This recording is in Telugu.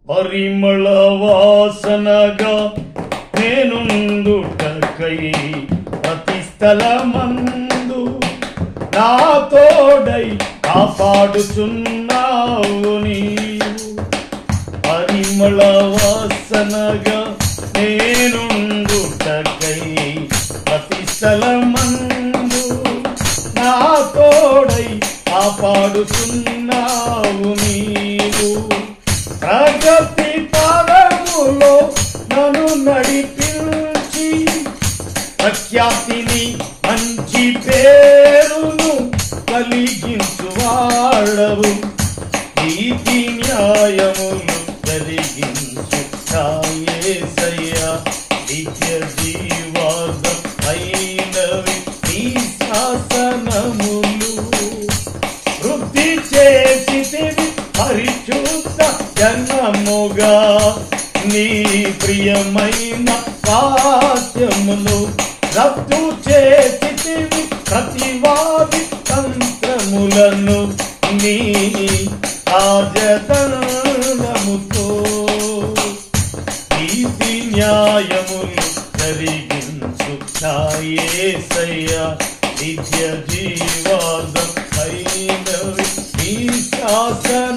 పరిమళ వాసనగా నేనుండుటకై ప్రతి స్థలమందు నా తోడై కాపాడుచున్నావు నీవు. పరిమళ వాసనగా నేనుండుటకై ప్రతి స్థలమందు నా తోడై కాపాడుచున్నావు నీవు. ప్రగతి పదములో నన్ను నడిపించి ప్రఖ్యాతిని మంచి పేరును కలిగించువాడవు. నీతి న్యాయములు కలిగించు యేసయ్యా. నిత్య జీవార్థం అయినవి నీ శాసనములు. వృద్ధి చేసితివి పరిశుద్ధ జనముగా నీ ప్రియమైన వాక్యములు. రద్దు చేసితివి ప్రతివాది తంత్రములను నీ రాజధనముతో. నీతి న్యాయములు జరిగించు యేసయ్యా. నిత్య జీవార్థం అయినవి నీ శాసన